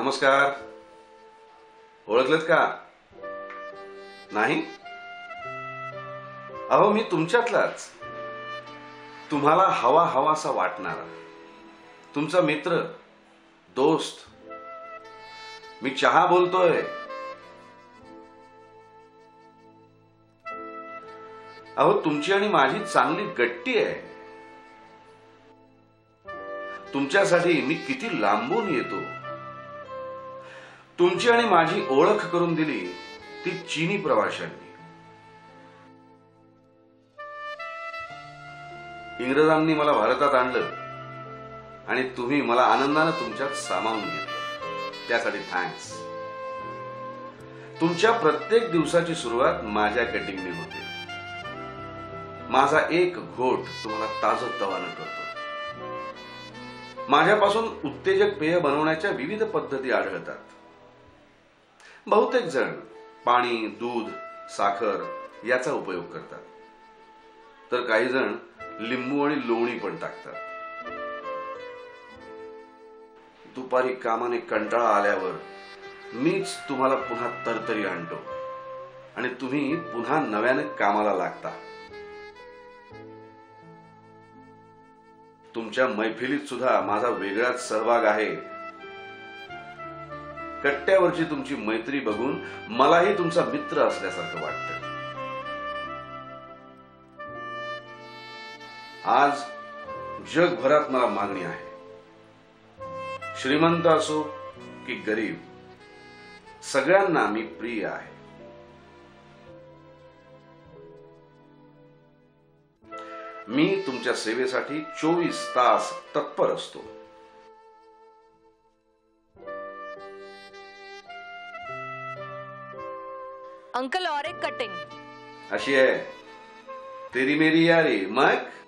नमस्कार. ओळखलत का? नाही? अहो, मी तुमच्यातलाच, तुम्हाला हवा हवासा वाटणारा तुमचा मित्र, दोस्त. मी चहा बोलतोय. अहो, तुमची आणि माझी चांगली गट्टी आहे. तुमच्यासाठी मी किती लांबून येतो. तुमची आणि माझी ओळख करून दिली ती चीनी प्रवाशांनी. इंग्रजांनी मला भारतात आणलं आणि तुम्ही मला आनंदाने तुमच्यात सामावून घेतलं. त्यासाठी थँक्स. तुमच्या प्रत्येक दिवसाची सुरुवात माझ्या कटिंगने होते. माझा एक घोट तुम्हाला ताजतवानं करतो. माझ्यापासून उत्तेजक पेय बनवण्याच्या विविध पद्धती आढळतात. बहुतेक जण पाणी, दूध, साखर याचा उपयोग करतात, तर काही जण लिंबू आणि लोणी पण टाकतात. दुपारी कामाने कंटाळा आल्यावर मीच तुम्हाला पुन्हा तरतरी आणतो आणि तुम्ही पुन्हा नव्याने कामाला लागता. तुमच्या मैफिलीत सुद्धा माझा वेगळाच सहभाग आहे. कट्ट्यावरची तुमची मैत्री बघून मलाही तुमचा मित्र असल्यासारखं वाटतं. आज जगभरात मला मागणी आहे. श्रीमंत असो की गरीब, सगळ्यांना मी प्रिय आहे. मी तुमच्या सेवेसाठी 24 तास तत्पर असतो. अंकल और एक कटिंग. अशी आहे तेरी मेरी यारी. मग